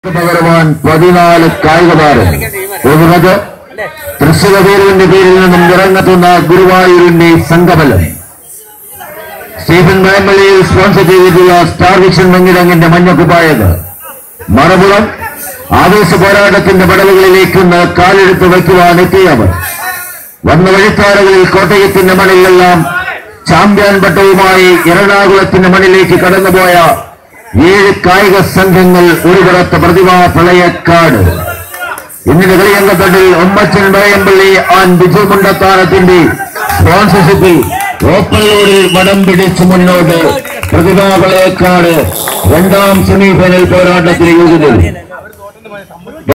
പകരവാൻ 14 കായികതാരം ഒഴുന്നത് തൃശ്ശൂർ വീരന്റെ പേരിൽ നിന്നും ഇറങ്ങുന്ന ഗുരുവായൂരിന്റെ സംഘബലം സ്റ്റീഫൻ മലമ്പള്ളിയിൽ സ്പോൺസർ ചെയ്തിട്ടുള്ള സ്റ്റാർ വിഷൻ മങ്ങിടങ്ങിന്റെ മഞ്ഞക്കുപ്പായത് മറുപുറം ആവേശ പോരാട്ടത്തിന്റെ പടവുകളിലേക്കൊന്ന് കാലെടുത്ത് വയ്ക്കുവാൻ എത്തിയവർ വന്ന വഴിത്താരകളിൽ കോട്ടയത്തിന്റെ മണിലെല്ലാം ചാമ്പ്യൻ പട്ടവുമായി എറണാകുളത്തിന്റെ മണിലേക്ക് കടന്നുപോയ 7 കായിക സംഘങ്ങൾ ഒരു പുറത്ത് പ്രതിഭാ പ്രളയക്കാട് ഇന്നിന്റെ കളിയങ്കത്തട്ടിൽ ഒമ്മച്ചൻ മലയമ്പള്ളി ആൻഡ് ബിജു മുണ്ടത്താനത്തിന്റെ സ്പോൺസർഷിപ്പിൽ ഓപ്പണിലൂരിൽ വടം പിടിച്ചു മുന്നോട്ട് പ്രതിഭാ പ്രളയക്കാട് 2ാം സെമിഫൈനൽ പോരാട്ടത്തിൽ യോഗ്യത